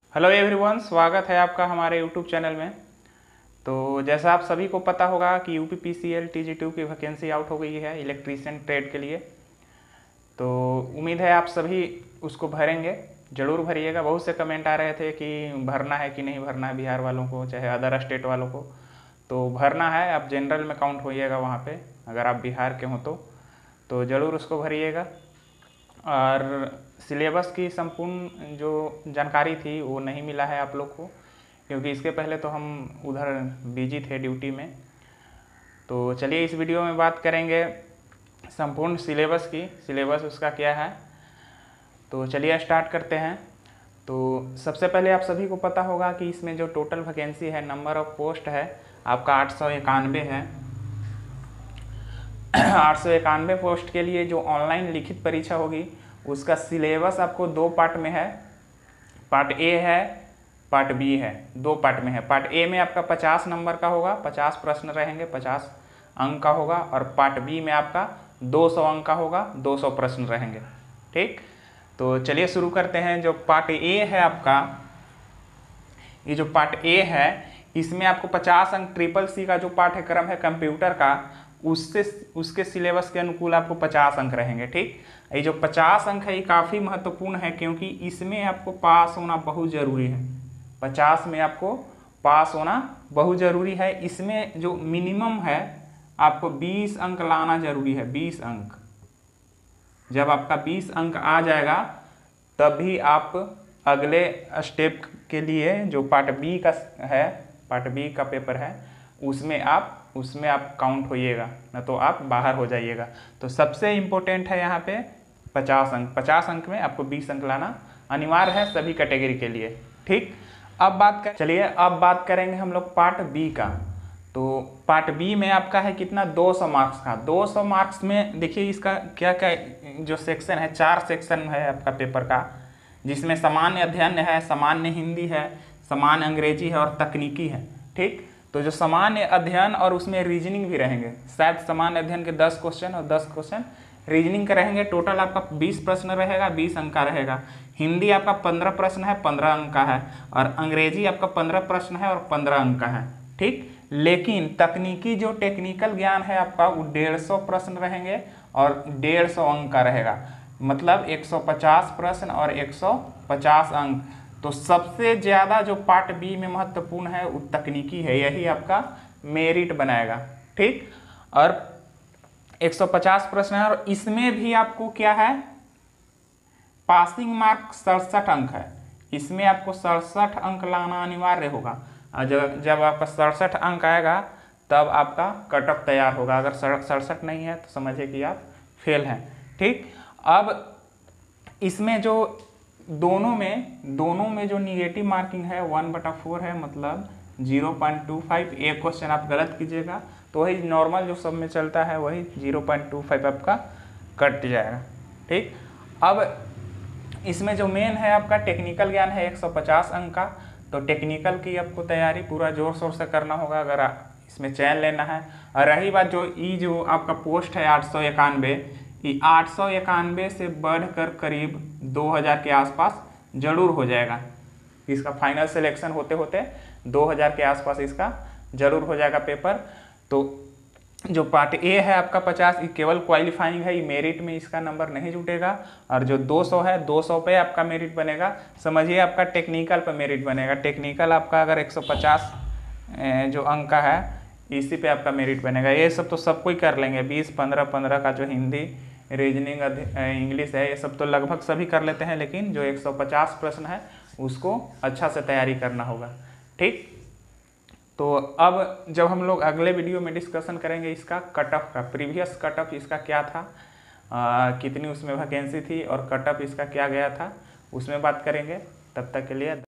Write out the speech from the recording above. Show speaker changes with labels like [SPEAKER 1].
[SPEAKER 1] Hello everyone, स्वागत है आपका हमारे यूट्यूब चैनल में। तो जैसा आप सभी को पता होगा कि यूपीपीसीएल TG2 की वैकेंसी आउट हो गई है इलेक्ट्रीशियन ट्रेड के लिए। तो उम्मीद है आप सभी उसको भरेंगे, ज़रूर भरिएगा। बहुत से कमेंट आ रहे थे कि भरना है कि नहीं भरना है, बिहार वालों को चाहे अदर स्टेट वालों को। तो भरना है, आप जनरल में काउंट होइएगा वहाँ पे, अगर आप बिहार के हों तो ज़रूर उसको भरिएगा। और सिलेबस की संपूर्ण जो जानकारी थी वो नहीं मिला है आप लोग को, क्योंकि इसके पहले तो हम उधर बिजी थे ड्यूटी में। तो चलिए इस वीडियो में बात करेंगे संपूर्ण सिलेबस की, सिलेबस उसका क्या है। तो चलिए स्टार्ट करते हैं। तो सबसे पहले आप सभी को पता होगा कि इसमें जो टोटल वैकेंसी है, नंबर ऑफ पोस्ट है आपका 891 है। 891 पोस्ट के लिए जो ऑनलाइन लिखित परीक्षा होगी उसका सिलेबस आपको दो पार्ट में है। पार्ट ए है, पार्ट बी है, दो पार्ट में है। पार्ट ए में आपका 50 नंबर का होगा, 50 प्रश्न रहेंगे, 50 अंक का होगा। और पार्ट बी में आपका 200 अंक का होगा, 200 प्रश्न रहेंगे। ठीक, तो चलिए शुरू करते हैं। जो पार्ट ए है आपका, ये जो पार्ट ए है इसमें आपको 50 अंक CCC का जो पाठ्यक्रम है कंप्यूटर का, उसके सिलेबस के अनुकूल आपको 50 अंक रहेंगे। ठीक, ये जो 50 अंक है ये काफ़ी महत्वपूर्ण है, क्योंकि इसमें आपको पास होना बहुत ज़रूरी है। 50 में आपको पास होना बहुत ज़रूरी है। इसमें जो मिनिमम है आपको 20 अंक लाना ज़रूरी है, 20 अंक। जब आपका 20 अंक आ जाएगा तभी आप अगले स्टेप के लिए जो पार्ट बी का है, पार्ट बी का पेपर है, उसमें आप काउंट होइएगा, ना तो आप बाहर हो जाइएगा। तो सबसे इम्पोर्टेंट है यहाँ पे 50 अंक। 50 अंक में आपको 20 अंक लाना अनिवार्य है सभी कैटेगरी के लिए। ठीक, अब बात करेंगे हम लोग पार्ट बी का। तो पार्ट बी में आपका है कितना, 200 मार्क्स का। 200 मार्क्स में देखिए इसका क्या क्या जो सेक्शन है, 4 सेक्शन है आपका पेपर का, जिसमें सामान्य अध्ययन है, सामान्य हिंदी है, सामान्य अंग्रेजी है और तकनीकी है। ठीक, तो जो सामान्य अध्ययन और उसमें रीजनिंग भी रहेंगे, शायद सामान्य अध्ययन के 10 क्वेश्चन और 10 क्वेश्चन रीजनिंग का रहेंगे। टोटल आपका 20 प्रश्न रहेगा, 20 अंक का रहेगा। हिंदी आपका 15 प्रश्न है, 15 अंक का है। और अंग्रेजी आपका 15 प्रश्न है और 15 अंक का है। ठीक, लेकिन तकनीकी जो टेक्निकल ज्ञान है आपका वो 150 प्रश्न रहेंगे और 150 अंक का रहेगा, मतलब 150 प्रश्न और 150 अंक। तो सबसे ज़्यादा जो पार्ट बी में महत्वपूर्ण है वो तकनीकी है, यही आपका मेरिट बनाएगा। ठीक, और 150 प्रश्न है और इसमें भी आपको क्या है, पासिंग मार्क 67 अंक है। इसमें आपको 67 अंक लाना अनिवार्य होगा। और जब आपका 67 अंक आएगा तब आपका कट ऑफ तैयार होगा। अगर 67 नहीं है तो समझिए कि आप फेल हैं। ठीक, अब इसमें जो दोनों में जो निगेटिव मार्किंग है 1/4 है, मतलब 0.25। एक क्वेश्चन आप गलत कीजिएगा तो वही नॉर्मल जो सब में चलता है वही 0.25 आपका कट जाएगा। ठीक, अब इसमें जो मेन है आपका टेक्निकल ज्ञान है 150 अंक का। तो टेक्निकल की आपको तैयारी पूरा जोर शोर से करना होगा अगर इसमें चयन लेना है। और रही बात जो आपका पोस्ट है 891, ये 891 से बढ़कर करीब 2000 के आसपास जरूर हो जाएगा। इसका फाइनल सिलेक्शन होते होते 2000 के आसपास इसका जरूर हो जाएगा पेपर। तो जो पार्ट ए है आपका 50, ये केवल क्वालिफाइंग है, ये मेरिट में इसका नंबर नहीं जुटेगा। और जो 200 है, 200 पे आपका मेरिट बनेगा। समझिए आपका टेक्निकल पे मेरिट बनेगा। टेक्निकल आपका अगर 150 जो अंक का है इसी पे आपका मेरिट बनेगा। ये सब तो सब कोई कर लेंगे, 20, 15, 15 का जो हिंदी, रीजनिंग, इंग्लिश है, ये सब तो लगभग सभी कर लेते हैं। लेकिन जो 150 प्रश्न है उसको अच्छा से तैयारी करना होगा। ठीक, तो अब जब हम लोग अगले वीडियो में डिस्कशन करेंगे इसका कट ऑफ का, प्रीवियस कट ऑफ इसका क्या था, कितनी उसमें वैकेंसी थी और कट ऑफ इसका क्या गया था, उसमें बात करेंगे। तब तक के लिए